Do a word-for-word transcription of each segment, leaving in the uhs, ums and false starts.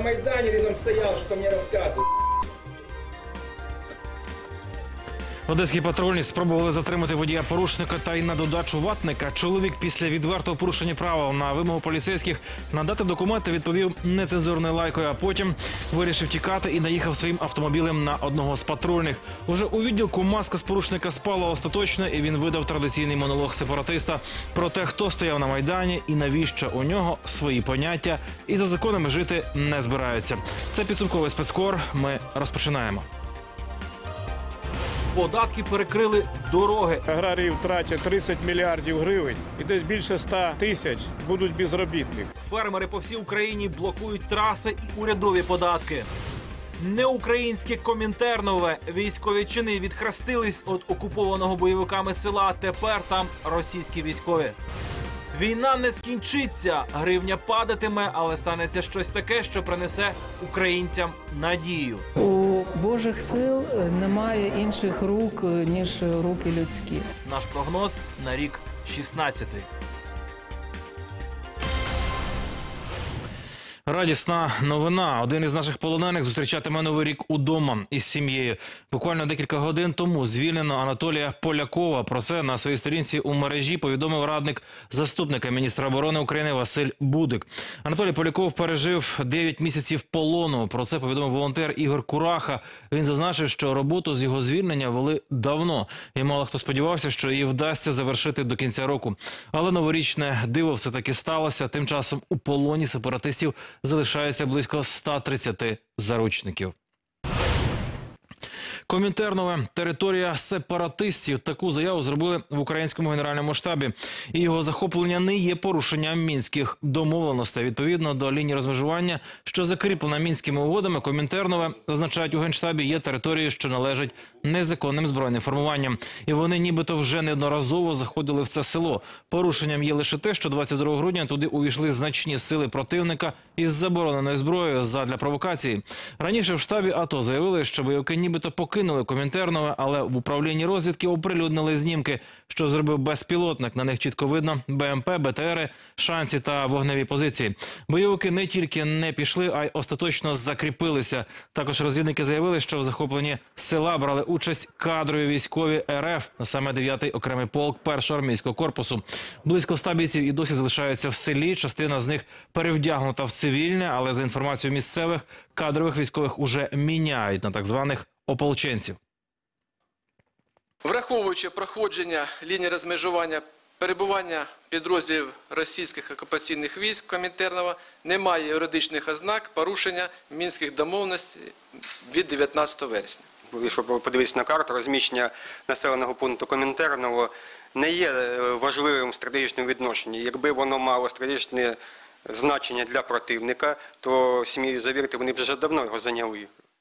Майдане рядом стоял, что мне рассказывают. Одеські патрульні спробували затримати водія-порушника та й на додачу ватника. Чоловік після відвертого порушення правил на вимогу поліцейських надати документи відповів нецензурною лайкою, а потім вирішив тікати і наїхав своїм автомобілем на одного з патрульних. Уже у відділку маска з порушника спала остаточно, і він видав традиційний монолог сепаратиста про те, хто стояв на Майдані і навіщо у нього свої поняття і за законами жити не збираються. Це підсумковий спецкор. Ми розпочинаємо. Податки перекрили дороги. Аграрії втратять тридцять мільярдів гривень і десь більше ста тисяч будуть безробітних. Фермери по всій Україні блокують траси і урядові податки. Неукраїнське Комінтернове. Військові чини відхрестились від окупованого бойовиками села. Тепер там російські військові. Війна не скінчиться. Гривня падатиме, але станеться щось таке, що принесе українцям надію. У Божих сил немає інших рук, ніж руки людські. Наш прогноз на рік шістнадцятий. Радісна новина. Один із наших полонених зустрічатиме Новий рік удома із сім'єю. Буквально декілька годин тому звільнено Анатолія Полякова. Про це на своїй сторінці у мережі повідомив радник заступника міністра оборони України Василь Будик. Анатолій Поляков пережив дев'ять місяців полону. Про це повідомив волонтер Ігор Кураха. Він зазначив, що роботу з його звільнення вели давно. І мало хто сподівався, що її вдасться завершити до кінця року. Але новорічне диво все-таки сталося. Тим часом у полоні сепаратистів залишається близько ста тридцяти заручників. Комінтернове – територія сепаратистів. Таку заяву зробили в українському генеральному штабі. І його захоплення не є порушенням мінських домовленостей. Відповідно до лінії розмежування, що закріплена мінськими угодами, Комінтернове, зазначають у Генштабі, є територією, що належить незаконним збройним формуванням. І вони нібито вже неодноразово заходили в це село. Порушенням є лише те, що двадцять другого грудня туди увійшли значні сили противника із забороненою зброєю задля провокації. Раніше в штабі АТО заявили, що бойовики нібито покинули Комінтернове, але в управлінні розвідки оприлюднили знімки, що зробив безпілотник. На них чітко видно БМП, БТРи, шанці та вогневі позиції. Бойовики не тільки не пішли, а й остаточно закріпилися. Також розвідники заявили, що в захопленні села брали участь кадрові військові РФ, саме дев'ятий окремий полк першого армійського корпусу. Близько ста бійців і досі залишаються в селі. Частина з них перевдягнута в цивільне, але за інформацією місцевих, кадрових військових уже міняють на так званих ополченців. Враховуючи проходження лінії розмежування, перебування підрозділів російських окупаційних військ Комінтернова, немає юридичних ознак порушення мінських домовленостей від дев'ятнадцятого вересня. Якщо подивитися на карту, розміщення населеного пункту Комінтерново не є важливим в стратегічному відношенні. Якби воно мало стратегічне значення для противника, то, смію завірити, вони б вже давно його зайняли.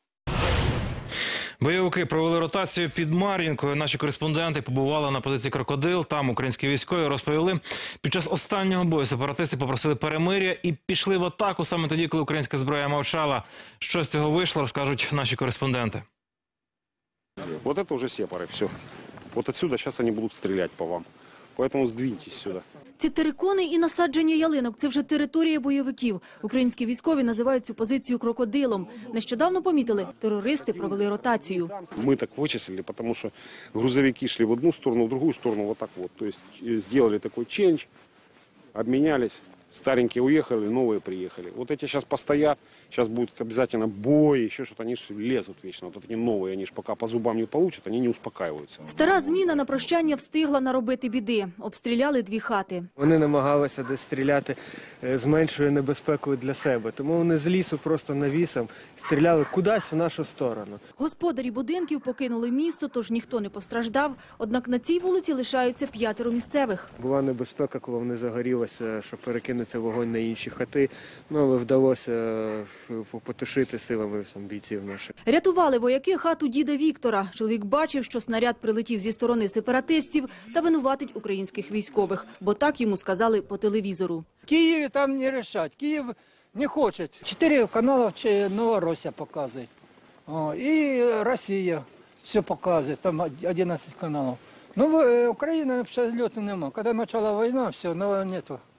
Бойовики провели ротацію під Мар'їнкою. Наші кореспонденти побували на позиції «Крокодил». Там українські військові розповіли, під час останнього бою сепаратисти попросили перемир'я і пішли в атаку саме тоді, коли українська зброя мовчала. Що з цього вийшло, розкажуть наші кореспонденти. Вот это уже сепары, все. Вот отсюда сейчас они будут стрелять по вам. Поэтому сдвиньтесь сюда. Ці терикони і насадження ялинок – це вже територія бойовиків. Українські військові називають цю позицію «Крокодилом». Нещодавно помітили, терористи провели ротацію. Мы так вычислили, потому что грузовики шли в одну сторону, в другую сторону, вот так вот. То есть сделали такой чендж, обменялись. Старенькие уехали, новые приехали. Вот эти сейчас постоят, сейчас будет обязательно бой, еще что-то, они же лезут вечно. Вот эти новые, они же пока по зубам не получат, они не успокаиваются. Стара зміна на прощання встигла наробити біди. Обстріляли дві хати. Вони намагалися десь стріляти з меншою небезпекою для себе. Тому вони з лісу просто навісом стріляли кудись в нашу сторону. Господарі будинків покинули місто, тож ніхто не постраждав. Однак на цій вулиці лишаються п'ятеро місцевих. Була небезпека, коли вони загорілися, щоб перекинути це вогонь на інші хати, ну, але вдалося потушити силами бійців наших. Рятували вояки хату діда Віктора. Чоловік бачив, що снаряд прилетів зі сторони сепаратистів та винуватить українських військових, бо так йому сказали по телевізору. Київ там не рішать, Київ не хоче. Чотири канали Новоросія показують. О, і Росія все показує, там одинадцять каналів. Ну, Україна абсолютно нема. Коли почала війна, все, ну, нету.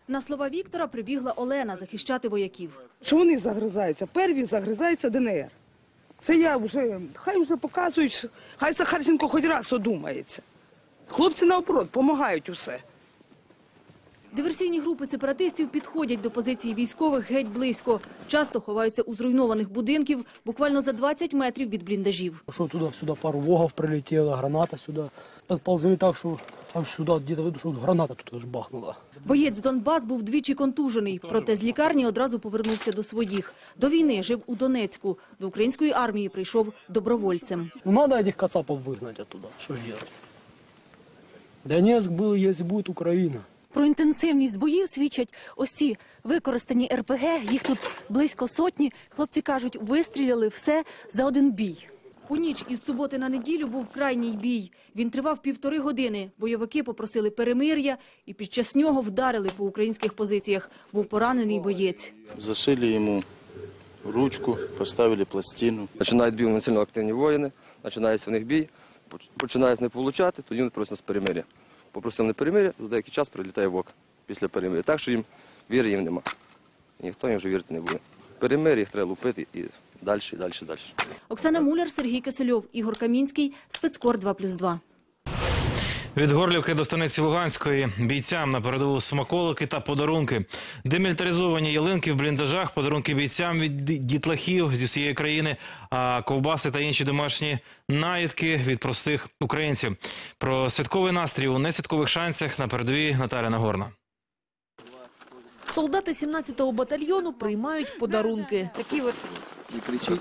На слова Віктора прибігла Олена захищати вояків. Що вони загризаються? Перві загризаються Де Не Ер. Це я вже, хай вже показують, хай Захарченко хоч раз одумається. Хлопці наоборот, допомагають усе. Диверсійні групи сепаратистів підходять до позиції військових геть близько. Часто ховаються у зруйнованих будинків, буквально за двадцять метрів від бліндажів. Що туди-сюди пару вогов прилетіло, граната сюди. Підползли так, що аж сюди, десь видно, що граната тут аж бахнула. Боєць з Донбас був двічі контужений, проте з лікарні одразу повернувся до своїх. До війни жив у Донецьку, до української армії прийшов добровольцем. Ну, треба цих кацапів вигнати оттуда, що ж робити? Донецьк був, якщо буде Україна. Про інтенсивність боїв свідчать ось ці використані ер пе ге, їх тут близько сотні. Хлопці кажуть, вистріляли все за один бій. У ніч із суботи на неділю був крайній бій. Він тривав півтори години. Бойовики попросили перемир'я і під час нього вдарили по українських позиціях. Був поранений боєць. Зашили йому ручку, поставили пластину. Починають бій насильно активні воїни, починається в них бій, починають не получати, тоді вони просять нас перемир'я. Попросив не перемир'я, за деякий час прилітає вок після перемир'я. Так що їм віри їм нема. Ніхто їм вже вірити не буде. Перемир'я їх треба лупити і далі, і далі, і далі. Оксана Муляр, Сергій Кисельов, Ігор Камінський, Спецкор два плюс два. Від Горлівки до станиці Луганської бійцям на передову смаколики та подарунки. Демілітаризовані ялинки в бліндажах, подарунки бійцям від дітлахів зі всієї країни, а ковбаси та інші домашні наїдки від простих українців. Про святковий настрій у несвяткових шансах на передовій Наталя Нагорна. Солдати сімнадцятого батальйону приймають подарунки. Такі от Не кричіть.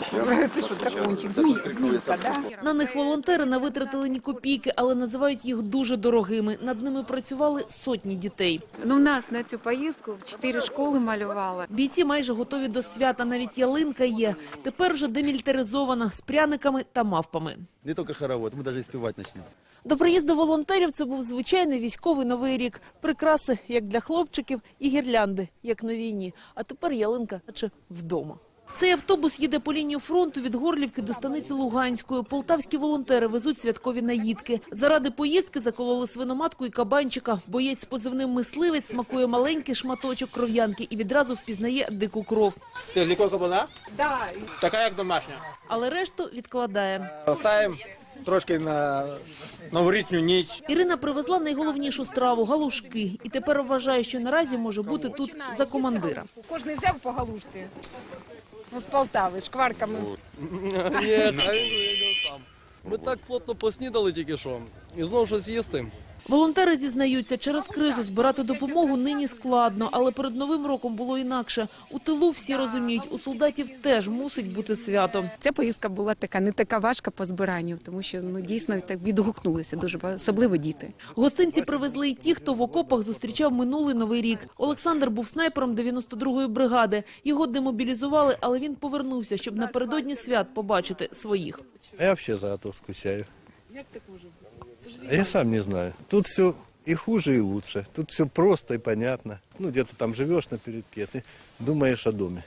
це що, дракончик, змійка, змійка, да? На них волонтери не витратили ні копійки, але називають їх дуже дорогими. Над ними працювали сотні дітей. Ну, в нас на цю поїздку чотири школи малювала. Бійці майже готові до свята, навіть ялинка є. Тепер вже демілітаризована, з пряниками та мавпами. Не тільки хоровод, ми навіть співати почнемо. До приїзду волонтерів це був звичайний військовий Новий рік. Прикраси, як для хлопчиків, і гірлянди, як на війні. А тепер ялинка, наче вдома. Цей автобус їде по лінії фронту від Горлівки до станиці Луганської. Полтавські волонтери везуть святкові наїдки. Заради поїздки закололи свиноматку і кабанчика. Боєць з позивним «Мисливець» смакує маленький шматочок кров'янки і відразу впізнає дику кров. Це з лікою кабана? Да. Така, як домашня. Але решту відкладає. Ставимо трошки на новорічну ніч. Ірина привезла найголовнішу страву – галушки. І тепер вважає, що наразі може бути тут за командира. Кожний взяв по галушці. Ну, з Полтави, шкварками. Ні, а я не сам. Ми так плотно поснідали тільки що. І знову щось їсти. Волонтери зізнаються, через кризу збирати допомогу нині складно, але перед Новим роком було інакше. У тилу всі розуміють, у солдатів теж мусить бути свято. Ця поїздка була така, не така важка по збиранню, тому що ну, дійсно так відгукнулися дуже, особливо діти. Гостинці привезли і ті, хто в окопах зустрічав минулий Новий рік. Олександр був снайпером дев'яносто другої бригади. Його демобілізували, але він повернувся, щоб напередодні свят побачити своїх. Я взагалі за АТО скучаю. Як так може бути? Я сам не знаю. Тут все и хуже, и лучше. Тут все просто и понятно. Ну, где-то там живешь на передке, ты думаешь о доме.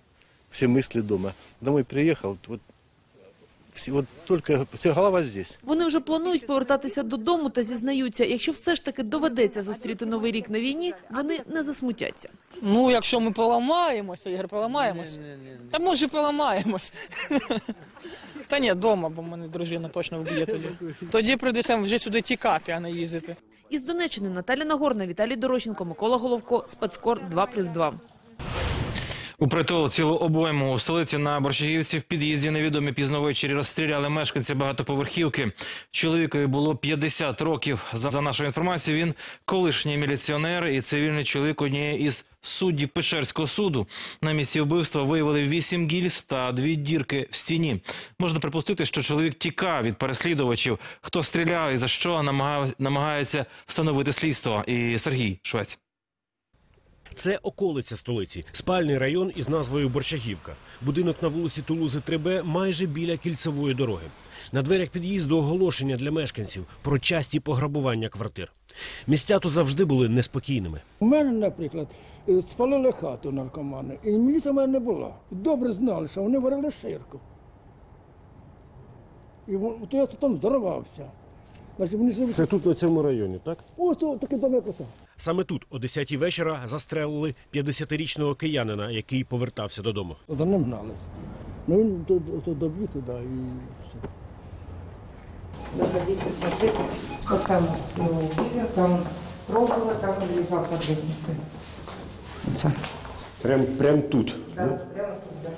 Все мысли дома. Домой приехал, вот, все, вот только вся голова здесь. Вони вже планують повертатися додому та зізнаються, якщо все ж таки доведеться зустріти Новий рік на війні, вони не засмутяться. Ну, якщо ми поламаємося, Ігор, поламаємося. Та може поламаємось. Та ні, вдома, бо мене дружина точно вб'є тоді. Тоді прийдеться вже сюди тікати, а не їздити. Із Донеччини Наталя Нагорна, Віталій Дорощенко, Микола Головко, Спецкор два плюс два. У притул цілу обойму у столиці на Борщагівці в під'їзді невідомі пізно ввечері розстріляли мешканця багатоповерхівки. Чоловікові було п'ятдесят років. За нашою інформацією, він колишній міліціонер і цивільний чоловік однієї із суддів Печерського суду. На місці вбивства виявили вісім гільз та дві дірки в стіні. Можна припустити, що чоловік тікав від переслідувачів. Хто стріляв і за що, намагається встановити слідство. І Сергій Швець. Це околиця столиці, спальний район із назвою Борщагівка. Будинок на вулиці Тулузи три Б майже біля кільцевої дороги. На дверях під'їзду оголошення для мешканців про часті пограбування квартир. Місця тут завжди були неспокійними. У мене, наприклад, спалили хату наркомани, і міліція в мене не була. Добре знали, що вони варили ширку. І то я там здорвався. Це тут, на цьому районі, так? Ось такий дом, як оце. Саме тут о десятій вечора застрелили п'ятдесятирічного киянина, який повертався додому. За ним гналися. Ну він до- до- до- добіг туди і все. Вот там его убили, там пробовала, там он лежал под лестницей. Прям, прям тут? Да, прямо тут, да.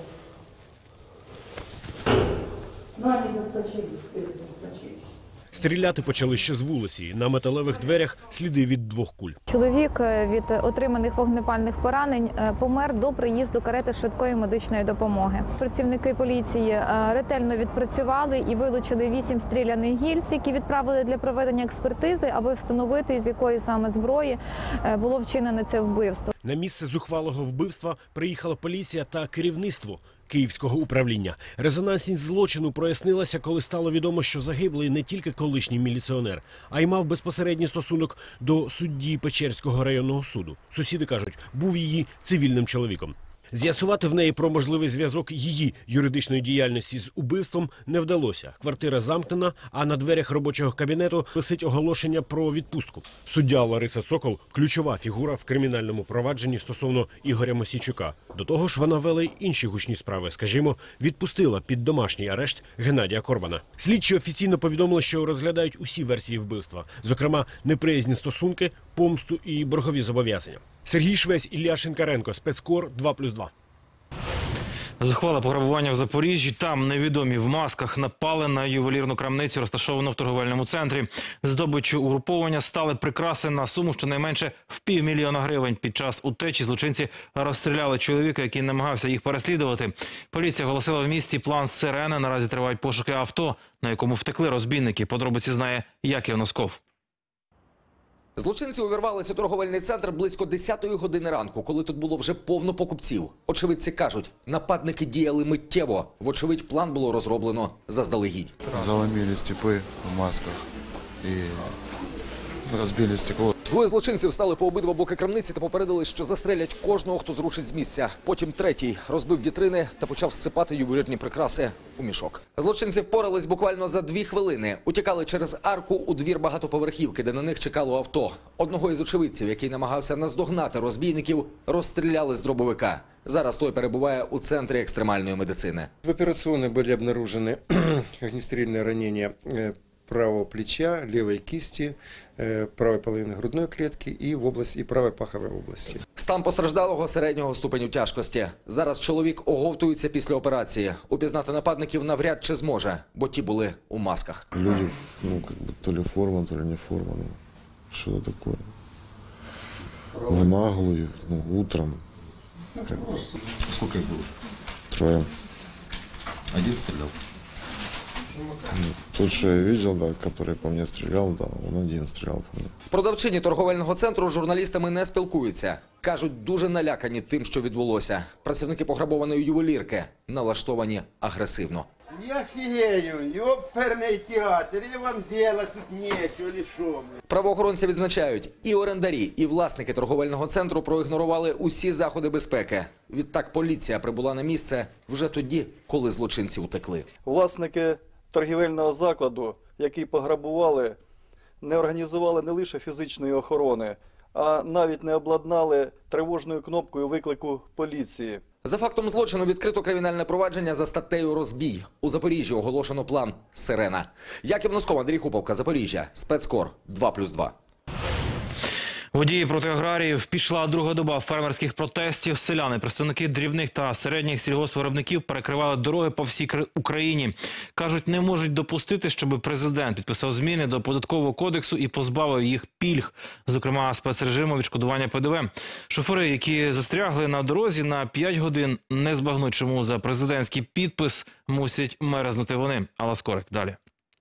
Ну, они заскочили, спереди заскочили. Стріляти почали ще з вулиці. На металевих дверях сліди від двох куль. Чоловік від отриманих вогнепальних поранень помер до приїзду карети швидкої медичної допомоги. Працівники поліції ретельно відпрацювали і вилучили вісім стріляних гільз, які відправили для проведення експертизи, аби встановити, з якої саме зброї було вчинене це вбивство. На місце зухвалого вбивства приїхала поліція та керівництво Київського управління. Резонансність злочину прояснилася, коли стало відомо, що загиблий не тільки колишній міліціонер, а й мав безпосередній стосунок до судді Печерського районного суду. Сусіди кажуть, був її цивільним чоловіком. З'ясувати в неї про можливий зв'язок її юридичної діяльності з убивством не вдалося. Квартира замкнена, а на дверях робочого кабінету висить оголошення про відпустку. Суддя Лариса Сокол – ключова фігура в кримінальному провадженні стосовно Ігоря Мосійчука. До того ж, вона вела й інші гучні справи. Скажімо, відпустила під домашній арешт Геннадія Корбана. Слідчі офіційно повідомили, що розглядають усі версії вбивства. Зокрема, неприязні стосунки, помсту і боргові зобов'язання. Сергій Швець, Ілля Шинкаренко, Спецкор, два плюс два. Зухвале пограбування в Запоріжжі. Там невідомі в масках напали на ювелірну крамницю, розташовану в торговельному центрі. Здобиччю угруповання стали прикраси на суму щонайменше в півмільйона гривень. Під час утечі злочинці розстріляли чоловіка, який намагався їх переслідувати. Поліція оголосила в місті план «Сирена». Наразі тривають пошуки авто, на якому втекли розбійники. Подробиці знає Яків Носков. Злочинці увірвалися у торговельний центр близько десятої години ранку, коли тут було вже повно покупців. Очевидці кажуть, нападники діяли миттєво. Вочевидь, план було розроблено заздалегідь. Заломились типы в масках и разбили стекло. Двоє злочинців стали по обидва боки крамниці та попередили, що застрелять кожного, хто зрушить з місця. Потім третій розбив вітрини та почав зсипати ювелірні прикраси у мішок. Злочинці впорались буквально за дві хвилини. Утікали через арку у двір багатоповерхівки, де на них чекало авто. Одного із очевидців, який намагався наздогнати розбійників, розстріляли з дробовика. Зараз той перебуває у центрі екстремальної медицини. В операционной были обнаружены огнестрельные ранения правого плеча, левой кисти, правой половины грудной клетки и в области, и правой паховой области. Стан постраждалого середнього ступеню тяжкості. Зараз чоловік оговтується після операції. Упізнати нападників навряд чи зможе, бо ті були у масках. Люди, ну, как бы, то ли форма, то ли не форма, ну, что-то такое. В наглую, ну, утром. Как бы. Сколько их было? Трое. Один стрелял? Ну, тот, что я видел, да, который по мне стрелял, да, он один стрелял по мне. Продавчині торговельного центру з журналістами не спілкуються. Кажуть, дуже налякані тим, що відбулося. Працівники пограбованої ювелірки налаштовані агресивно. Я фею, ёперный театр, или вам делать тут нечего, или шо? Правоохоронці відзначають, і орендарі, і власники торговельного центру проігнорували усі заходи безпеки. Відтак поліція прибула на місце вже тоді, коли злочинці утекли. Власники торгівельного закладу, який пограбували, не організували не лише фізичної охорони, а навіть не обладнали тривожною кнопкою виклику поліції. За фактом злочину відкрито кримінальне провадження за статтею «Розбій». У Запоріжжі оголошено план «Сирена». Яків Носков, Андрій Хуповка, Запоріжжя, Спецкор, два плюс два. Водії проти аграріїв. Пішла друга доба фермерських протестів. Селяни, представники дрібних та середніх сільгоспвиробників перекривали дороги по всій Україні. Кажуть, не можуть допустити, щоб президент підписав зміни до податкового кодексу і позбавив їх пільг, зокрема спецрежиму відшкодування Пе Де Ве. Шофери, які застрягли на дорозі на п'ять годин, не збагнуть, чому за президентський підпис мусять мерзнути вони. Алла Скорик, далі.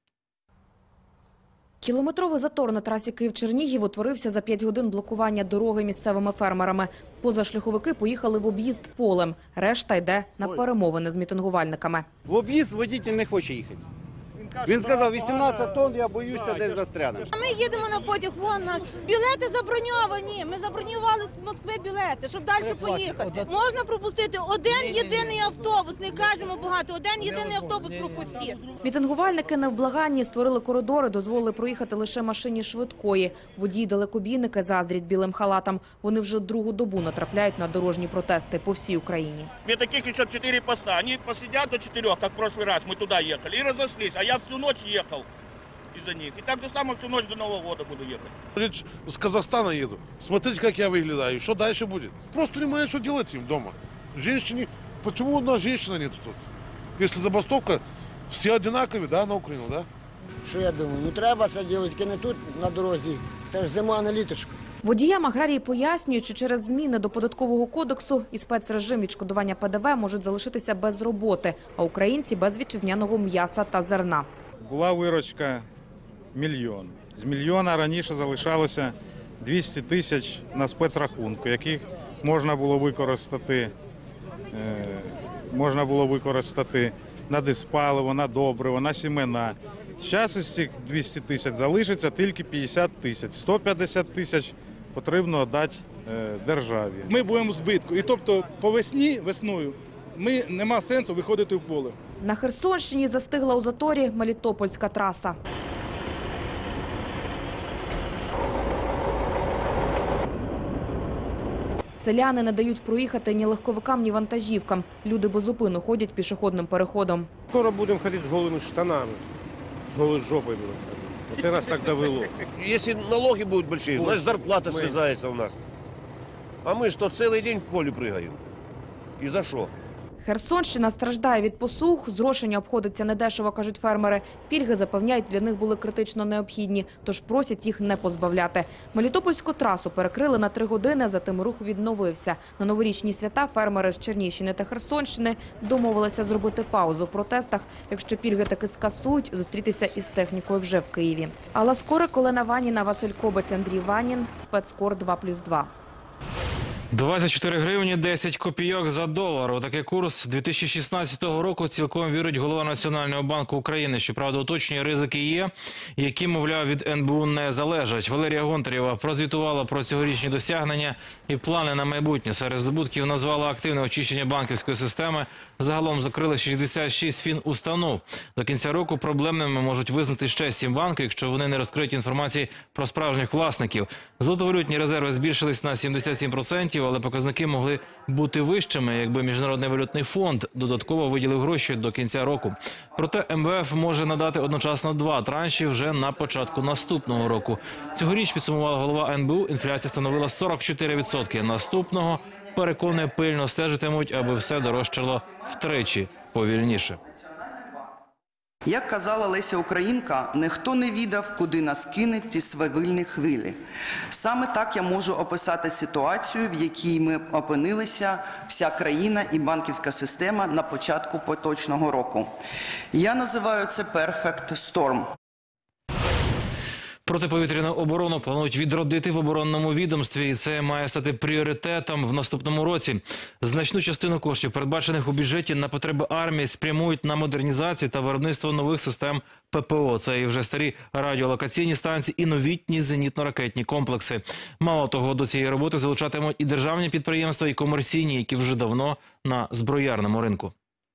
Кілометровий затор на трасі Київ-Чернігів утворився за п'ять годин блокування дороги місцевими фермерами. Позашляховики поїхали в об'їзд полем. Решта йде на перемовини з мітингувальниками. В об'їзд водій не хоче їхати. Він Він сказав, вісімнадцять тонн, я боюся, десь застрянемо. Ми їдемо на потяг, вон наш. Білети заброньовані. Ми забронювали з Москви білети, щоб далі поїхати. Можна пропустити один єдиний автобус, не кажемо багато, один єдиний автобус пропустіть. Мітингувальники невблаганні створили коридори, дозволили проїхати лише машині швидкої. Водії-далекобійники заздрять білим халатам. Вони вже другу добу натрапляють на дорожні протести по всій Україні. Мне таких еще четыре поста. Они посидят до четырех, как в прошлый раз мы туда ехали, и разошлись. А я всю ночь ехал из-за них. И так же самое всю ночь до Нового года буду ехать. С Казахстана еду. Смотрите, как я выглядаю. Что дальше будет? Просто не знаю, что делать им дома. Женщине... Почему одна женщина нету тут? Если забастовка, все одинаковые, да, на Украину, да? Що я думаю, ну треба це робити, не тут на дорозі. Це ж зима, не літочка. Водіям аграрії пояснюють, що через зміни до податкового кодексу і спецрежим відшкодування Пе Де Ве можуть залишитися без роботи, а українці – без вітчизняного м'яса та зерна. Була виручка мільйон. З мільйона раніше залишалося двісті тисяч на спецрахунку, яких можна було використати, можна було використати на диспаливо, на добриво, на сімена. Зараз із цих двісті тисяч залишиться тільки п'ятдесят тисяч. сто п'ятдесят тисяч потрібно дати державі. Ми будемо в збитку. І тобто по весні, весною, ми, нема сенсу виходити в поле. На Херсонщині застигла у заторі Мелітопольська траса. Селяни не дають проїхати ні легковикам, ні вантажівкам. Люди без зупину ходять пішохідним переходом. Скоро будемо ходити з голими штанами, з голою жопою будемо ходити. Це нас так довело. Если налоги будут большие, значит зарплата срезается у нас. А мы что, целый день в поле прыгаем? И за что? Херсонщина страждає від посух, зрошення обходиться недешево, кажуть фермери. Пільги, запевняють, для них були критично необхідні, тож просять їх не позбавляти. Мелітопольську трасу перекрили на три години, затим рух відновився. На новорічні свята фермери з Чернігівщини та Херсонщини домовилися зробити паузу в протестах. Якщо пільги таки скасують, зустрітися із технікою вже в Києві. Алла Скорик, Олена Ваніна, Василь Кобець, Андрій Ванін, Спецкор два плюс два. двадцять чотири гривні десять копійок за долар. У такий курс дві тисячі шістнадцятого року цілком вірить голова Національного банку України. Щоправда, уточнює, ризики є, які, мовляв, від ен бе у не залежать. Валерія Гонтарєва прозвітувала про цьогорічні досягнення і плани на майбутнє. Серед здобутків назвала активне очищення банківської системи. Загалом закрили шістдесят шість фінустанов. До кінця року проблемними можуть визнати ще сім банків, якщо вони не розкриють інформації про справжніх власників. Золотовалютні резерви збільшились на сімдесят сім відсотків, але показники могли бути вищими, якби Міжнародний валютний фонд додатково виділив гроші до кінця року. Проте ем ве еф може надати одночасно два транші вже на початку наступного року. Цьогоріч, підсумувала голова ен бе у, інфляція становила сорок чотири відсотки. Наступного, переконує, пильно стежитимуть, аби все дорожчало втричі повільніше. Як казала Леся Українка, ніхто не відав, куди нас кинуть ті свавильні хвилі. Саме так я можу описати ситуацію, в якій ми опинилися, вся країна і банківська система на початку поточного року. Я називаю це «Perfect Storm». Протиповітряну оборону планують відродити в оборонному відомстві, і це має стати пріоритетом в наступному році. Значну частину коштів, передбачених у бюджеті на потреби армії, спрямують на модернізацію та виробництво нових систем пе пе о. Це і вже старі радіолокаційні станції, і новітні зенітно-ракетні комплекси. Мало того, до цієї роботи залучатимуть і державні підприємства, і комерційні, які вже давно на зброярному ринку.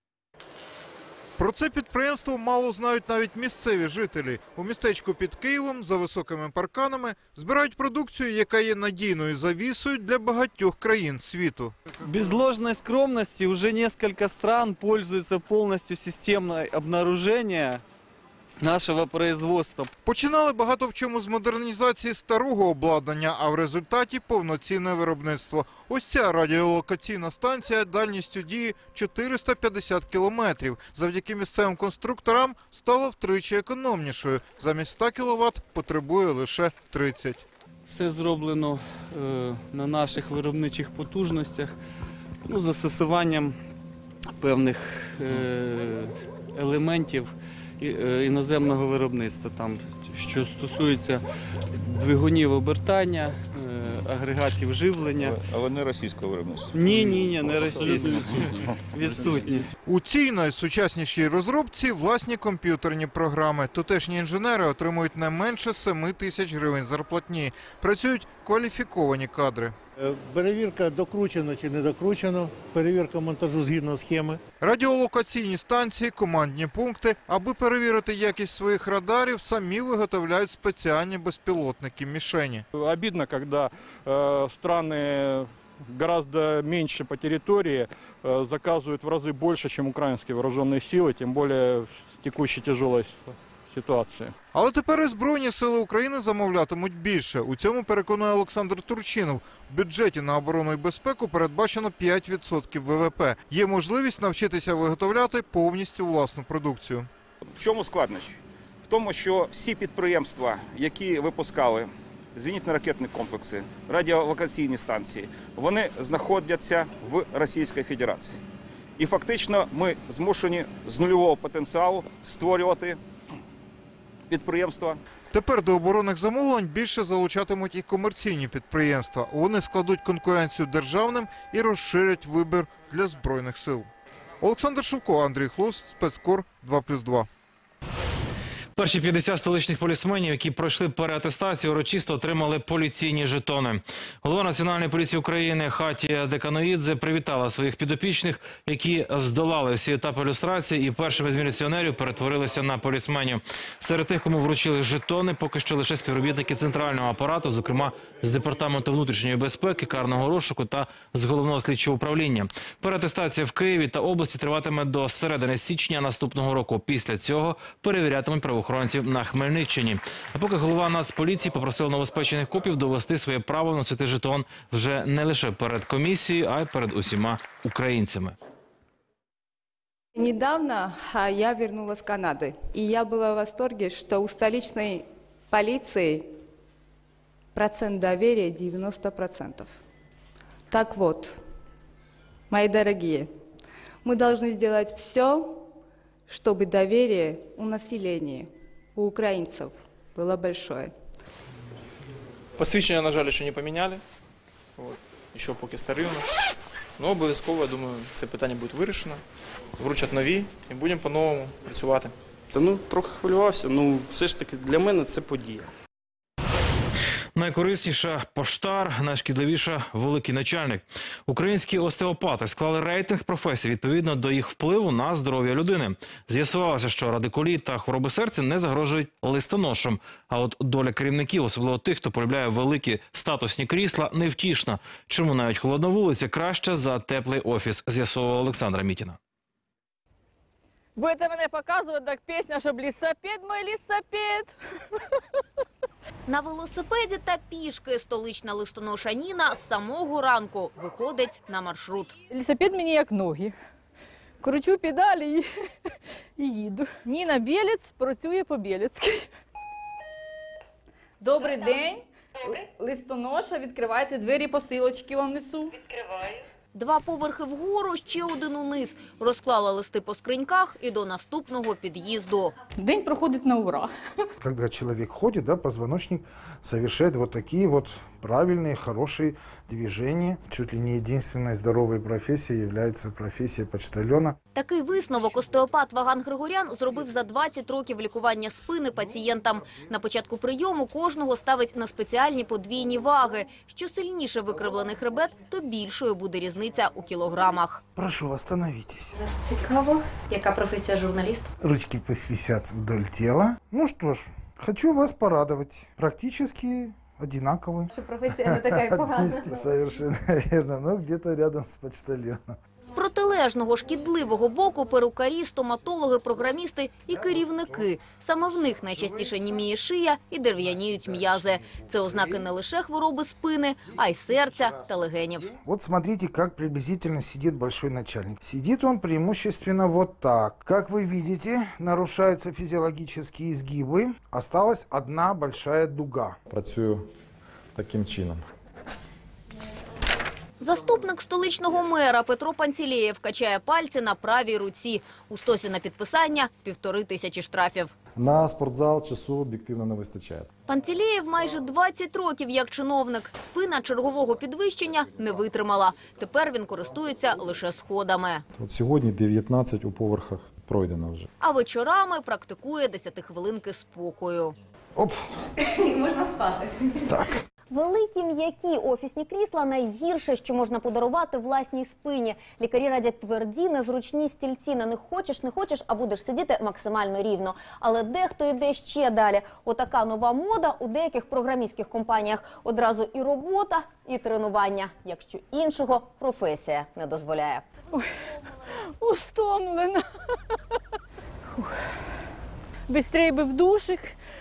Про це підприємство мало знають навіть місцеві жителі. У містечку під Києвом за високими парканами збирають продукцію, яка є надійною завісою для багатьох країн світу. Без ложной скромности уже несколько стран пользуются полностью системой обнаружения нашого производства. Починали багато в чому з модернізації старого обладнання, а в результаті повноцінне виробництво. Ось ця радіолокаційна станція дальністю дії чотириста п'ятдесят кілометрів. Завдяки місцевим конструкторам стала втричі економнішою. Замість ста кіловат потребує лише тридцять. Все зроблено е, на наших виробничих потужностях, ну, застосуванням певних е, елементів іноземного виробництва, там, що стосується двигунів обертання, агрегатів живлення. А вони російського виробництва? Ні, ні, ні, не російського. Відсутні. У цій найсучаснішій розробці власні комп'ютерні програми. Тутешні інженери отримують не менше семи тисяч гривень зарплатні. Працюють кваліфіковані кадри. Перевірка докручено чи не докручено, перевірка монтажу згідно схеми. Радіолокаційні станції, командні пункти. Аби перевірити якість своїх радарів, самі виготовляють спеціальні безпілотники-мішені. Обидно, когда э, страны гораздо меньше по территории э, заказывают в разы больше, чем украинские вооруженные силы, тем более в текущей тяжелой ситуації. Але тепер і Збройні сили України замовлятимуть більше. У цьому переконує Олександр Турчинов. В бюджеті на оборону і безпеку передбачено п'ять відсотків ВВП. Є можливість навчитися виготовляти повністю власну продукцію. В чому складнощі? В тому, що всі підприємства, які випускали зенітно-ракетні комплекси, радіолокаційні станції, вони знаходяться в Російській Федерації. І фактично ми змушені з нульового потенціалу створювати підприємства. Тепер до оборонних замовлень більше залучатимуть і комерційні підприємства. Вони складуть конкуренцію державним і розширять вибір для Збройних сил. Олександр Шевко, Андрій Хлус, спецкор два плюс два. Перші п'ятдесят столичних полісменів, які пройшли переатестацію, урочисто отримали поліційні жетони. Голова Національної поліції України Хатія Деканоїдзе привітала своїх підопічних, які здолали всі етапи люстрації і першими з міліціонерів перетворилися на полісменів. Серед тих, кому вручили жетони, поки що лише співробітники центрального апарату, зокрема з Департаменту внутрішньої безпеки, карного розшуку та з Головного слідчого управління. Переатестація в Києві та області триватиме до середини січня наступного року. Після цього перевірятимуть правоохоронців на Хмельниччині. А поки голова Нацполіції попросив новоспечених копів довести своє право носити жетон вже не лише перед комісією, а й перед усіма українцями. Недавно я вернулась с Канады, и я была в восторге, что у столичной полиции процент доверия девяносто процентов. Так вот, мои дорогие, мы должны сделать все, чтобы доверие у населения, у украинцев было большое. Посвідчення, на жаль, ще не поміняли. От. Ще поки старі у нас. Ну, обов'язково, я думаю, це питання буде вирішено. Вручать нові і будемо по-новому працювати. Та ну, трохи хвилювався, ну все ж таки для мене це подія. Найкорисніша – поштар, найшкідливіша – великий начальник. Українські остеопати склали рейтинг професій відповідно до їх впливу на здоров'я людини. З'ясувалося, що радикуліт та хвороби серця не загрожують листоношам. А от доля керівників, особливо тих, хто полюбляє великі статусні крісла, невтішна. Чому навіть холодна вулиця краще за теплий офіс, з'ясовувала Олександра Мітіна. Будете мене показувати, так пісня, щоб лісапед, мой лісапед. На велосипеді та пішки столична листоноша Ніна з самого ранку виходить на маршрут. Лісапед мені як ноги. Кручу педалі і, і їду. Ніна Білець працює по-білецьки. Добрий день. Листоноша, відкривайте двері, посилочки вам несу. Відкриваю. Два поверхи вгору, ще один униз. Розклала листи по скриньках і до наступного під'їзду. День проходить на ура. Когда человек ходит, да, позвоночник совершает вот такие вот правильные, хорошие движения. Чуть ли не единственной здоровой профессией является профессия почтальона. Такий висновок остеопат Ваган Григорян зробив за двадцять років лікування спини пацієнтам. На початку прийому кожного ставить на спеціальні подвійні ваги. Що сильніше викривлений хребет, то більшою буде різниця у кілограмах. Прошу, остановитесь. Цікаво. Яка професія журналіст? Ручки посвисят вдоль тела. Ну что ж, хочу вас порадовать. Практически одинаковые. Що професія не така й погана. Совершенно верно, но где-то рядом с почтальоном. З протилежного шкідливого боку перукарі, стоматологи, програмісти і керівники. Саме в них найчастіше німіє шия і дерев'яніють м'язи. Це ознаки не лише хвороби спини, а й серця та легенів. Вот смотрите, как приблизительно сидит большой начальник. Сидит он преимущественно вот так. Как вы видите, нарушаются физиологические изгибы. Осталась одна большая дуга. Працюю таким чином. Заступник столичного мера Петро Пантелеєв качає пальці на правій руці. У стосі на підписання – півтори тисячі штрафів. На спортзал часу об'єктивно не вистачає. Пантелеєв майже двадцять років як чиновник. Спина чергового підвищення не витримала. Тепер він користується лише сходами. От сьогодні дев'ятнадцять у поверхах пройдено вже. А вечорами практикує десятихвилинки спокою. Оп! Можна спати. Так. Великі м'які офісні крісла – найгірше, що можна подарувати власній спині. Лікарі радять тверді, незручні стільці. На них хочеш, не хочеш, а будеш сидіти максимально рівно. Але дехто йде ще далі. Отака нова мода у деяких програмістських компаніях. Одразу і робота, і тренування. Якщо іншого професія не дозволяє. Ой, устомлена. Бистрей би в душик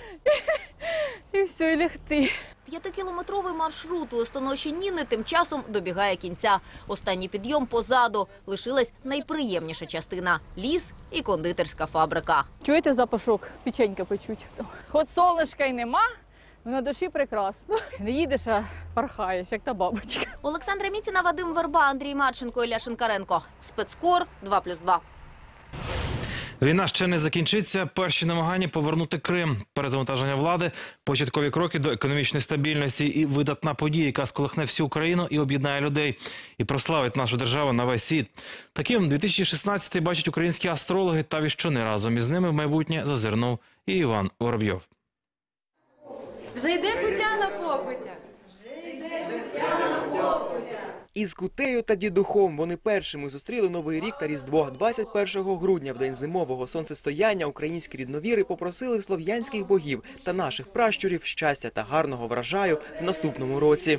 і все, і лягти. П'ятикілометровий маршрут у листоноші Ніни тим часом добігає кінця. Останній підйом позаду. Лишилась найприємніша частина – ліс і кондитерська фабрика. Чуєте запашок? Печенька печуть. Хоч сонечка й нема, на душі прекрасно. Не їдеш, а порхаєш, як та бабочка. Олександра Міціна, Вадим Верба, Андрій Марченко, Ілля Шинкаренко. Спецкор два плюс два. Війна ще не закінчиться. Перші намагання повернути Крим, перезавантаження влади, початкові кроки до економічної стабільності і видатна подія, яка сколихне всю Україну і об'єднає людей, і прославить нашу державу на весь світ. Таким дві тисячі шістнадцятий бачать українські астрологи та віщуни. Разом із ними в майбутнє зазирнув і Іван Воробйов. Вже йде куття на покуття. Вже йде куття на покуття. Із кутею та дідухом вони першими зустріли Новий рік та Різдво. двадцять першого грудня, в день зимового сонцестояння, українські рідновіри попросили в слов'янських богів та наших пращурів щастя та гарного врожаю в наступному році.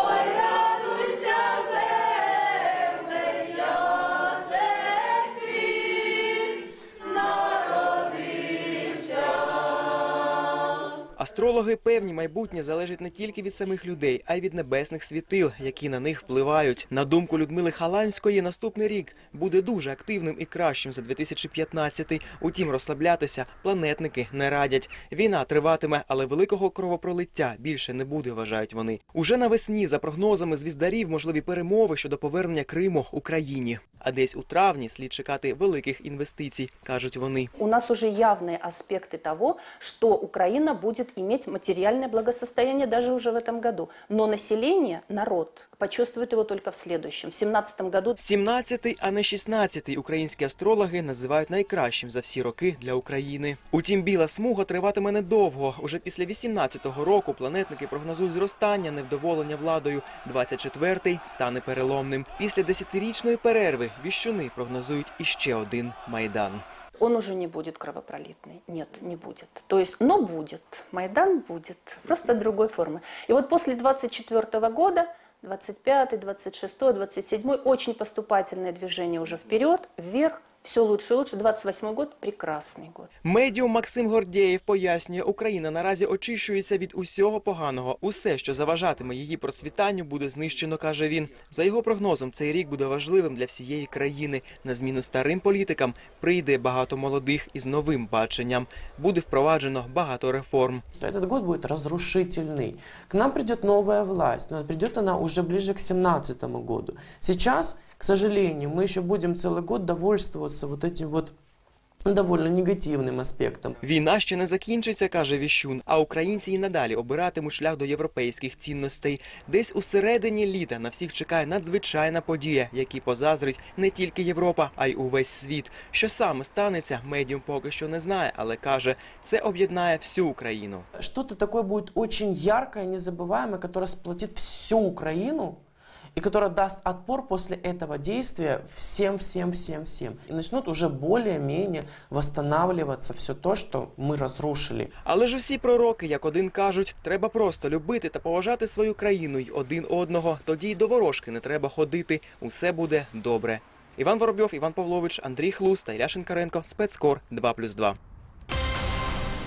Астрологи певні, майбутнє залежить не тільки від самих людей, а й від небесних світил, які на них впливають. На думку Людмили Халанської, наступний рік буде дуже активним і кращим за дві тисячі п'ятнадцятий. Утім, розслаблятися планетники не радять. Війна триватиме, але великого кровопролиття більше не буде, вважають вони. Уже навесні, за прогнозами звіздарів, можливі перемови щодо повернення Криму Україні. А десь у травні слід чекати великих інвестицій, кажуть вони. У нас уже явные аспекты того, что Украина будет иметь материальное благосостояние даже уже в этом году. Но население, народ, почувствует его только в следующем, в семнадцатом году. сімнадцятий, а не шістнадцятий українські астрологи називають найкращим за всі роки для України. Утім, біла смуга триватиме недовго. Уже після вісімнадцятого року планетники прогнозують зростання невдоволення владою. двадцять четвертий стане переломним. Після десятирічної перерви віщуни прогнозують іще один Майдан. Он уже не будет кровопролитный. Нет, не будет. То есть, но будет. Майдан будет. Просто другой формы. И вот после двадцать четвёртого года, двадцать пятый, двадцать шестой, двадцать седьмой, очень поступательное движение уже вперед, вверх. Все лучше и лучше. двадцать восьмой год – прекрасный год. Медіум Максим Гордєєв пояснює, Україна наразі очищується від усього поганого. Усе, що заважатиме її процвітанню, буде знищено, каже він. За його прогнозом, цей рік буде важливим для всієї країни. На зміну старим політикам прийде багато молодих із новим баченням. Буде впроваджено багато реформ. Этот год будет разрушительный. К нам придет новая власть, но придет она уже ближе к семнадцатому году. Сейчас, к сожалению, мы еще будем целый год довольствоваться вот этим вот довольно негативним аспектом. Війна ще не закінчиться, каже віщун, а українці і надалі обиратимуть шлях до європейських цінностей. Десь у середині літа на всіх чекає надзвичайна подія, якій позаздрить не тільки Європа, а й увесь світ. Що саме станеться, медіум поки що не знає, але каже, це об'єднає всю Україну. Что-то такое будет очень яркое, незабываемое, которое сплотит всю Украину, и которая даст отпор после этого действия всем, всем, всем, всем. И начнут уже более-менее восстанавливаться все то, что мы разрушили. Але ж усі пророки, як один кажуть, треба просто любити та поважати свою країну й один одного. Тоді й до ворожки не треба ходити, усе буде добре. Іван Воробйов, Іван Павлович, Андрій Хлус та Ілля Шинкаренко. Спецкор два плюс два.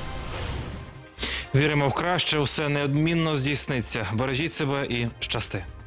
Віримо в краще, усе неодмінно здійсниться. Бережіть себе і щасти.